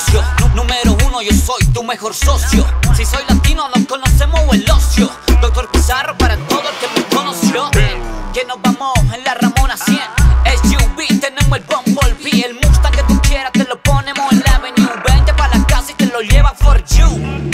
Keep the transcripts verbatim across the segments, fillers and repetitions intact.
negocio. Número uno, yo soy tu mejor socio. Si soy latino, nos conocemos o el ocio. Doctor Pizarro para todo el que me conoció. Que nos vamos en la Ramona cien. S U V, tenemos el Bumblebee. El Mustang que tú quieras te lo ponemos en la Avenue. Vente pa' la casa y te lo lleva for you.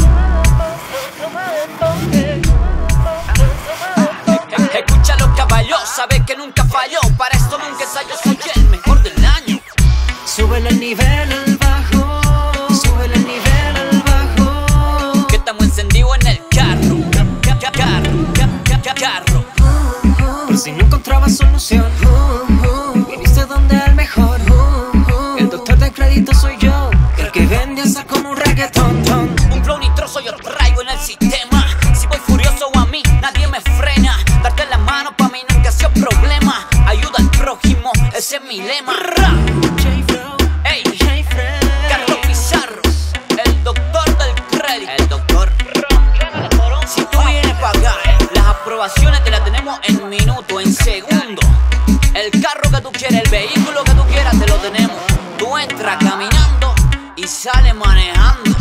Escucha los caballos, sabes que nunca falló. Para esto nunca ensayo, soy el mejor del año. Súbele el nivel al bajo, súbele el nivel al bajo. Que estamos encendidos en el carro. Carro, carro. Por si no encontrabas solución, viniste donde el mejor. El doctor de crédito soy yo, el que vende hasta como un reggaetón. Un flow nitroso yo traigo en el sistema. Si voy furioso a mí, nadie me frena. Darte la mano pa' mí nunca ha sido problema. Ayuda al prójimo, ese es mi lema. Ey, Carlos Pizarro, el doctor del crédito. El doctor. Si tú vienes pa' acá, las aprobaciones te las tenemos en minutos, en segundos. El carro que tú quieres, el vehículo que tú quieras, te lo tenemos. Tú entras caminando y sales manejando.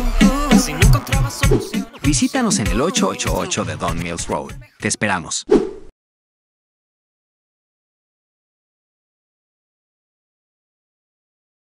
Si no encontrabas solución. Visítanos en el ocho ocho ocho de Don Mills Road. Te esperamos.